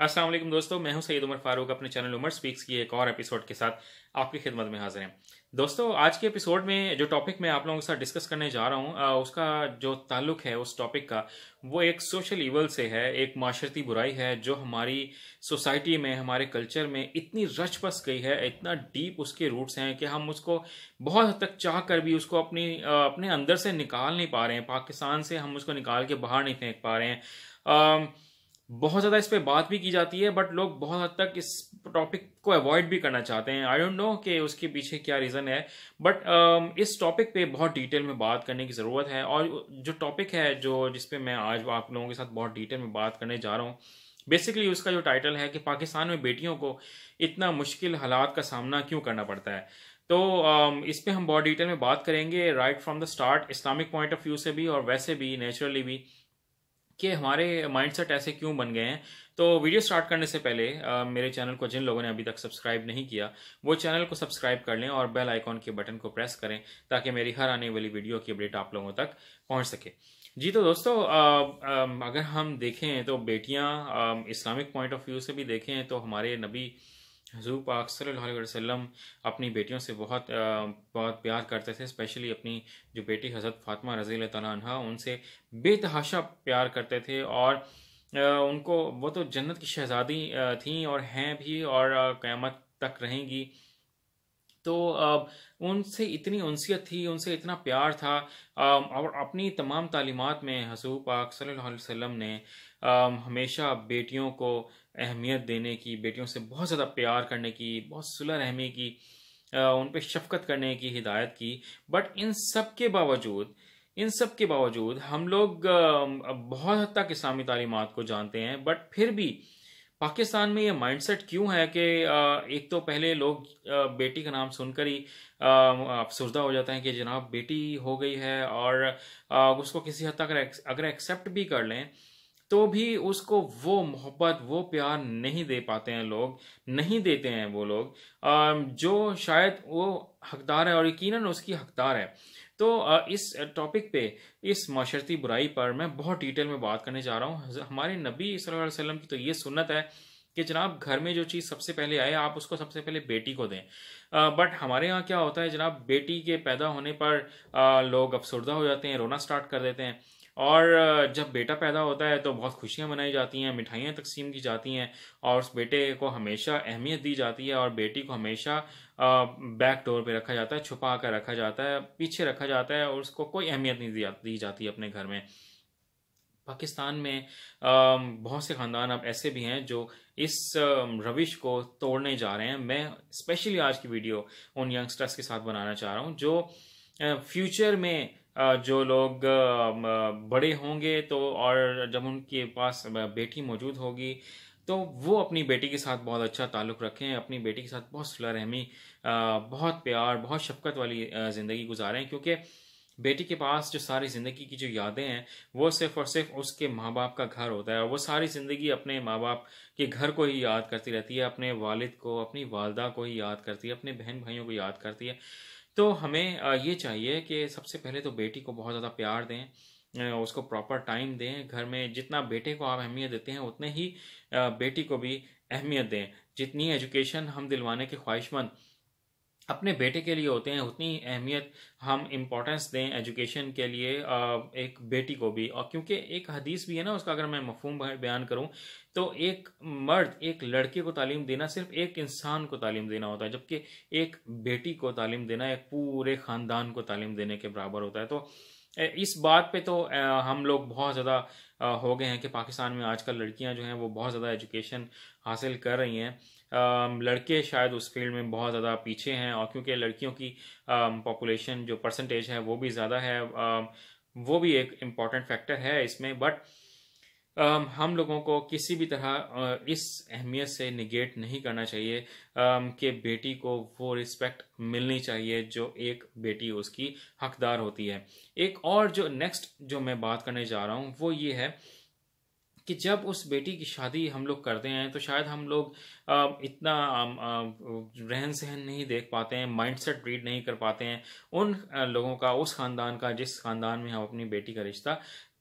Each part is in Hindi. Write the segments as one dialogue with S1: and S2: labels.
S1: अस्सलाम वालेकुम दोस्तों, मैं हूं सैयद उमर फारूक। अपने चैनल उमर स्पीक्स की एक और एपिसोड के साथ आपकी खिदमत में हाजिर हैं। दोस्तों, आज के एपिसोड में जो टॉपिक मैं आप लोगों के साथ डिस्कस करने जा रहा हूं, उसका जो ताल्लुक है उस टॉपिक का, वो एक सोशल ईवल से है, एक माशरती बुराई है जो हमारी सोसाइटी में, हमारे कल्चर में इतनी रच बस गई है, इतना डीप उसके रूट्स हैं कि हम उसको बहुत हद तक चाह कर भी उसको अपने अंदर से निकाल नहीं पा रहे हैं। पाकिस्तान से हम उसको निकाल के बाहर नहीं फेंक पा रहे हैं। बहुत ज़्यादा इस पे बात भी की जाती है, बट लोग बहुत हद तक इस टॉपिक को अवॉइड भी करना चाहते हैं। आई डोंट नो कि उसके पीछे क्या रीज़न है, बट इस टॉपिक पे बहुत डिटेल में बात करने की ज़रूरत है। और जो टॉपिक है जो जिस पे मैं आज आप लोगों के साथ बहुत डिटेल में बात करने जा रहा हूँ, बेसिकली उसका जो टाइटल है कि पाकिस्तान में बेटियों को इतना मुश्किल हालात का सामना क्यों करना पड़ता है। तो इस पे हम बहुत डिटेल में बात करेंगे, right from the start, Islamic point of view से भी और वैसे भी नेचुरली भी, कि हमारे माइंडसेट ऐसे क्यों बन गए हैं। तो वीडियो स्टार्ट करने से पहले मेरे चैनल को जिन लोगों ने अभी तक सब्सक्राइब नहीं किया, वो चैनल को सब्सक्राइब कर लें और बेल आइकॉन के बटन को प्रेस करें ताकि मेरी हर आने वाली वीडियो की अपडेट आप लोगों तक पहुंच सके। जी तो दोस्तों, अगर हम देखें तो बेटियां इस्लामिक पॉइंट ऑफ व्यू से भी देखें तो हमारे नबी हजूर पाक सल्लल्लाहु अलैहि वसल्लम अपनी बेटियों से बहुत प्यार करते थे। स्पेशली अपनी जो बेटी हज़रत फ़ातिमा रज़ी अल्लाह तआला अन्हा, उनसे बेतहाशा प्यार करते थे। और उनको, वो तो जन्नत की शहज़ादी थीं और हैं भी, और क़यामत तक रहेंगी। तो उनसे इतनी उनसियत थी, उनसे इतना प्यार था। और अपनी तमाम तालीमात में हजूर पाक सल्लल्लाहु अलैहि वसल्लम ने हमेशा बेटियों को अहमियत देने की, बेटियों से बहुत ज़्यादा प्यार करने की, बहुत सुलह रहमी की, उन पे शफ़क़त करने की हिदायत की। बट इन सब के बावजूद हम लोग बहुत हद तक इस्लामी तालीमात को जानते हैं, बट फिर भी पाकिस्तान में ये माइंडसेट क्यों है कि एक तो पहले लोग बेटी का नाम सुनकर ही अफसरदा हो जाते हैं कि जनाब बेटी हो गई है, और उसको किसी हद तक अगर एक्सेप्ट भी कर लें तो भी उसको वो मोहब्बत, वो प्यार नहीं दे पाते हैं लोग, नहीं देते हैं वो लोग जो शायद वो हकदार है और यकीनन उसकी हकदार है। तो इस टॉपिक पे, इस माशरती बुराई पर मैं बहुत डिटेल में बात करने जा रहा हूँ। हमारे नबी सल्लल्लाहु अलैहि वसल्लम की तो ये सुन्नत है कि जनाब घर में जो चीज़ सबसे पहले आए आप उसको सबसे पहले बेटी को दें। बट हमारे यहाँ क्या होता है जनाब, बेटी के पैदा होने पर लोग अफसरदा हो जाते हैं, रोना स्टार्ट कर देते हैं। और जब बेटा पैदा होता है तो बहुत खुशियाँ मनाई जाती हैं, मिठाइयाँ तकसीम की जाती हैं, और उस बेटे को हमेशा अहमियत दी जाती है, और बेटी को हमेशा बैक डोर पे रखा जाता है, छुपा कर रखा जाता है, पीछे रखा जाता है, और उसको कोई अहमियत नहीं दी जाती अपने घर में। पाकिस्तान में बहुत से ख़ानदान अब ऐसे भी हैं जो इस रविश को तोड़ने जा रहे हैं। मैं स्पेशली आज की वीडियो उन यंगस्टर्स के साथ बनाना चाह रहा हूँ जो फ्यूचर में जो लोग बड़े होंगे तो, और जब उनके पास बेटी मौजूद होगी तो वो अपनी बेटी के साथ बहुत अच्छा ताल्लुक़ रखें, अपनी बेटी के साथ बहुत सुलह रहमी, बहुत प्यार, बहुत शफ़क़त वाली ज़िंदगी गुजारें। क्योंकि बेटी के पास जो सारी ज़िंदगी की जो यादें हैं वो सिर्फ़ और सिर्फ़ उसके माँ बाप का घर होता है, और वो सारी ज़िंदगी अपने माँ बाप के घर को ही याद करती रहती है, अपने वालिद को, अपनी वालदा को ही याद करती है, अपने बहन भाइयों को याद करती है। तो हमें ये चाहिए कि सबसे पहले तो बेटी को बहुत ज़्यादा प्यार दें, उसको प्रॉपर टाइम दें। घर में जितना बेटे को आप अहमियत देते हैं उतने ही बेटी को भी अहमियत दें। जितनी एजुकेशन हम दिलवाने के ख्वाहिशमंद अपने बेटे के लिए होते हैं, उतनी अहमियत हम इम्पोर्टेंस दें एजुकेशन के लिए एक बेटी को भी। और क्योंकि एक हदीस भी है ना, उसका अगर मैं मफहूम बयान करूं तो एक मर्द एक लड़के को तालीम देना सिर्फ एक इंसान को तालीम देना होता है, जबकि एक बेटी को तालीम देना एक पूरे ख़ानदान को तालीम देने के बराबर होता है। तो इस बात पे तो हम लोग बहुत ज़्यादा हो गए हैं कि पाकिस्तान में आजकल लड़कियां जो हैं वो बहुत ज़्यादा एजुकेशन हासिल कर रही हैं। लड़के शायद उस फील्ड में बहुत ज़्यादा पीछे हैं, और क्योंकि लड़कियों की पॉपुलेशन जो परसेंटेज है वो भी ज़्यादा है, वो भी एक इम्पॉर्टेंट फैक्टर है इसमें। बट हम लोगों को किसी भी तरह इस अहमियत से निगेट नहीं करना चाहिए कि बेटी को वो रिस्पेक्ट मिलनी चाहिए जो एक बेटी उसकी हकदार होती है। एक और जो नेक्स्ट जो मैं बात करने जा रहा हूँ वो ये है कि जब उस बेटी की शादी हम लोग करते हैं तो शायद हम लोग इतना रहन सहन नहीं देख पाते हैं, माइंडसेट रीड नहीं कर पाते हैं उन लोगों का, उस ख़ानदान का जिस ख़ानदान में हम अपनी बेटी का रिश्ता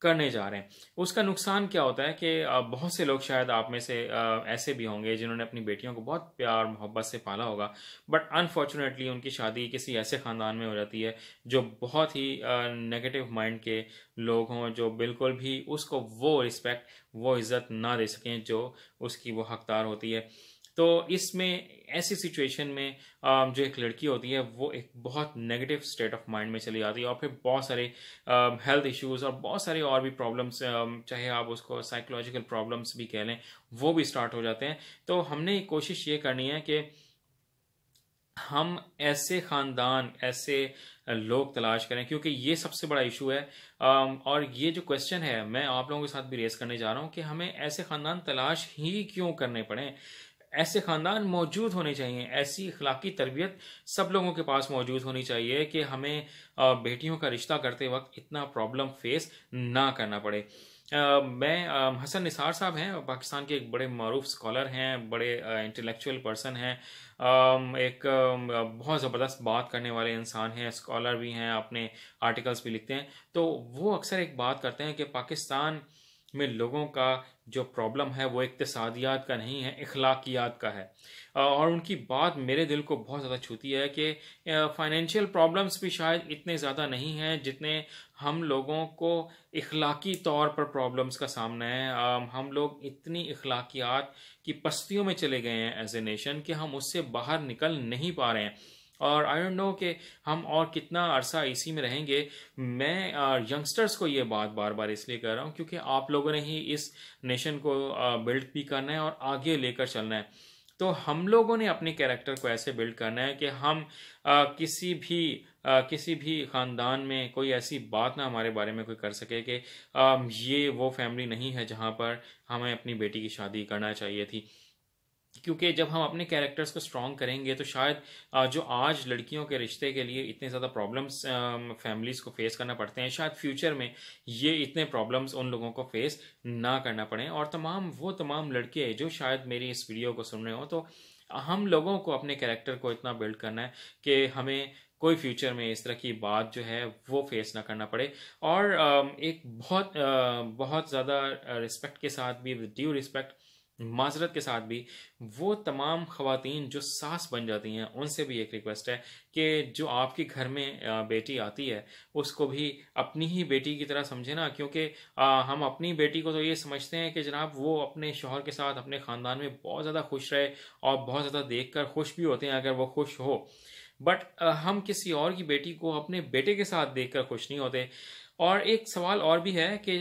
S1: करने जा रहे हैं। उसका नुकसान क्या होता है कि बहुत से लोग शायद आप में से ऐसे भी होंगे जिन्होंने अपनी बेटियों को बहुत प्यार मोहब्बत से पाला होगा, बट अनफॉर्चुनेटली उनकी शादी किसी ऐसे ख़ानदान में हो जाती है जो बहुत ही नेगेटिव माइंड के लोग हों, जो बिल्कुल भी उसको वो रिस्पेक्ट, वो इज़्ज़त ना दे सकें जो उसकी वो हकदार होती है। तो इसमें ऐसी सिचुएशन में जो एक लड़की होती है वो एक बहुत नेगेटिव स्टेट ऑफ माइंड में चली जाती है, और फिर बहुत सारे हेल्थ इश्यूज और बहुत सारे और भी प्रॉब्लम्स, चाहे आप उसको साइकोलॉजिकल प्रॉब्लम्स भी कह लें, वो भी स्टार्ट हो जाते हैं। तो हमने कोशिश ये करनी है कि हम ऐसे ख़ानदान, ऐसे लोग तलाश करें, क्योंकि ये सबसे बड़ा इशू है। और ये जो क्वेश्चन है मैं आप लोगों के साथ भी रेस करने जा रहा हूँ कि हमें ऐसे ख़ानदान तलाश ही क्यों करने पड़े। ऐसे ख़ानदान मौजूद होने चाहिए, ऐसी अखलाकी तरबियत सब लोगों के पास मौजूद होनी चाहिए कि हमें बेटियों का रिश्ता करते वक्त इतना प्रॉब्लम फेस ना करना पड़े। मैं हसन निसार साहब हैं, पाकिस्तान के एक बड़े मारूफ स्कॉलर हैं, बड़े इंटेलेक्चुअल पर्सन हैं, एक बहुत ज़बरदस्त बात करने वाले इंसान हैं, स्कॉलर भी हैं, अपने आर्टिकल्स भी लिखते हैं। तो वो अक्सर एक बात करते हैं कि पाकिस्तान में लोगों का जो प्रॉब्लम है वो इक्तिसादियात का नहीं है, इखलाकियात का है। और उनकी बात मेरे दिल को बहुत ज़्यादा छूती है कि फाइनेंशियल प्रॉब्लम्स भी शायद इतने ज़्यादा नहीं हैं जितने हम लोगों को इखलाकी तौर पर प्रॉब्लम्स का सामना है। हम लोग इतनी इखलाकियात की पस्तियों में चले गए हैं एज ए नेशन कि हम उससे बाहर निकल नहीं पा रहे हैं। और आई डोंट नो कि हम और कितना अरसा इसी में रहेंगे। मैं यंगस्टर्स को ये बात बार बार इसलिए कर रहा हूँ क्योंकि आप लोगों ने ही इस नेशन को बिल्ड भी करना है और आगे लेकर चलना है। तो हम लोगों ने अपने कैरेक्टर को ऐसे बिल्ड करना है कि हम किसी भी ख़ानदान में कोई ऐसी बात ना हमारे बारे में कोई कर सके कि ये वो फैमिली नहीं है जहाँ पर हमें अपनी बेटी की शादी करना चाहिए थी। क्योंकि जब हम अपने कैरेक्टर्स को स्ट्रॉन्ग करेंगे तो शायद जो आज लड़कियों के रिश्ते के लिए इतने ज़्यादा प्रॉब्लम्स फैमिलीज को फेस करना पड़ते हैं, शायद फ्यूचर में ये इतने प्रॉब्लम्स उन लोगों को फेस ना करना पड़े। और तमाम लड़के जो शायद मेरी इस वीडियो को सुन रहे हो, तो हम लोगों को अपने कैरेक्टर को इतना बिल्ड करना है कि हमें कोई फ्यूचर में इस तरह की बात जो है वो फेस ना करना पड़े। और एक बहुत ज़्यादा रिस्पेक्ट के साथ भी, विद ड्यू रिस्पेक्ट, माजरत के साथ भी, वो तमाम ख़वातीन जो सास बन जाती हैं उनसे भी एक रिक्वेस्ट है कि जो आपके घर में बेटी आती है उसको भी अपनी ही बेटी की तरह समझे ना। क्योंकि हम अपनी बेटी को तो ये समझते हैं कि जनाब वो अपने शौहर के साथ अपने ख़ानदान में बहुत ज़्यादा खुश रहे, और बहुत ज़्यादा देख कर खुश भी होते हैं अगर वो खुश हो। बट हम किसी और की बेटी को अपने बेटे के साथ देख कर खुश नहीं होते। और एक सवाल और भी है कि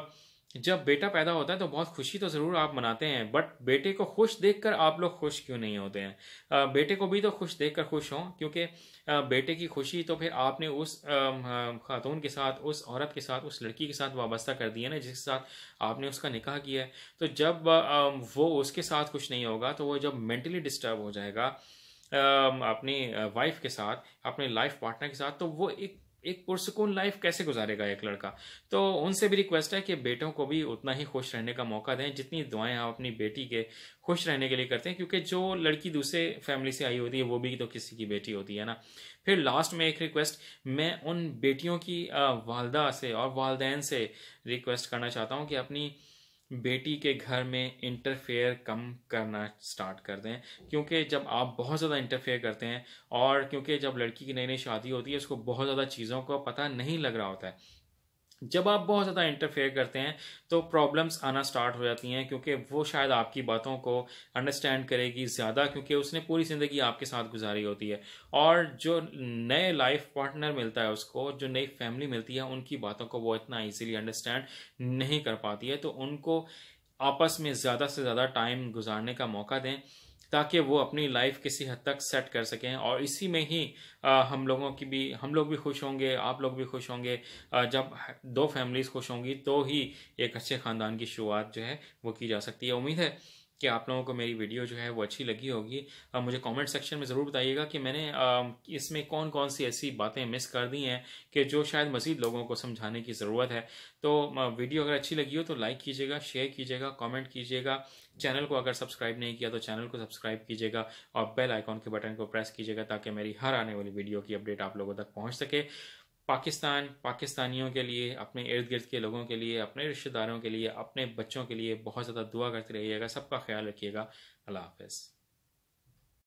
S1: जब बेटा पैदा होता है तो बहुत खुशी तो ज़रूर आप मनाते हैं, बट बेटे को खुश देखकर आप लोग खुश क्यों नहीं होते हैं? बेटे को भी तो खुश देखकर खुश हों, क्योंकि बेटे की खुशी तो फिर आपने उस खातून के साथ, उस औरत के साथ, उस लड़की के साथ वाबस्ता कर दिया ना जिसके साथ आपने उसका निकाह किया है। तो जब वो उसके साथ खुश नहीं होगा तो वो जब मेंटली डिस्टर्ब हो जाएगा अपनी वाइफ के साथ, अपने लाइफ पार्टनर के साथ, तो वो एक पुरसुकून लाइफ कैसे गुजारेगा एक लड़का। तो उनसे भी रिक्वेस्ट है कि बेटों को भी उतना ही खुश रहने का मौका दें जितनी दुआएं आप अपनी बेटी के खुश रहने के लिए करते हैं, क्योंकि जो लड़की दूसरे फैमिली से आई होती है वो भी तो किसी की बेटी होती है ना। फिर लास्ट में एक रिक्वेस्ट मैं उन बेटियों की वालदा से और वालदैन से रिक्वेस्ट करना चाहता हूँ कि अपनी बेटी के घर में इंटरफेयर कम करना स्टार्ट कर दें। क्योंकि जब आप बहुत ज़्यादा इंटरफेयर करते हैं, और क्योंकि जब लड़की की नई नई शादी होती है उसको बहुत ज़्यादा चीज़ों का पता नहीं लग रहा होता है, जब आप बहुत ज़्यादा इंटरफेयर करते हैं तो प्रॉब्लम्स आना स्टार्ट हो जाती हैं। क्योंकि वो शायद आपकी बातों को अंडरस्टैंड करेगी ज़्यादा, क्योंकि उसने पूरी ज़िंदगी आपके साथ गुजारी होती है। और जो नए लाइफ पार्टनर मिलता है उसको, जो नई फैमिली मिलती है, उनकी बातों को वो इतना ईजीली अंडरस्टैंड नहीं कर पाती है। तो उनको आपस में ज़्यादा से ज़्यादा टाइम गुजारने का मौका दें ताकि वो अपनी लाइफ किसी हद तक सेट कर सकें। और इसी में ही हम लोग भी खुश होंगे, आप लोग भी खुश होंगे। जब दो फैमिलीज खुश होंगी तो ही एक अच्छे ख़ानदान की शुरुआत जो है वो की जा सकती है। उम्मीद है कि आप लोगों को मेरी वीडियो जो है वो अच्छी लगी होगी। मुझे कमेंट सेक्शन में ज़रूर बताइएगा कि मैंने इसमें कौन कौन सी ऐसी बातें मिस कर दी हैं कि जो शायद मज़ीद लोगों को समझाने की ज़रूरत है। तो वीडियो अगर अच्छी लगी हो तो लाइक कीजिएगा, शेयर कीजिएगा, कमेंट कीजिएगा। चैनल को अगर सब्सक्राइब नहीं किया तो चैनल को सब्सक्राइब कीजिएगा, और बेल आइकॉन के बटन को प्रेस कीजिएगा ताकि मेरी हर आने वाली वीडियो की अपडेट आप लोगों तक पहुँच सके। पाकिस्तान, पाकिस्तानियों के लिए, अपने इर्द गिर्द के लोगों के लिए, अपने रिश्तेदारों के लिए, अपने बच्चों के लिए बहुत ज़्यादा दुआ करते रहिएगा। सबका ख्याल रखिएगा। अल्लाह हाफ़िज़।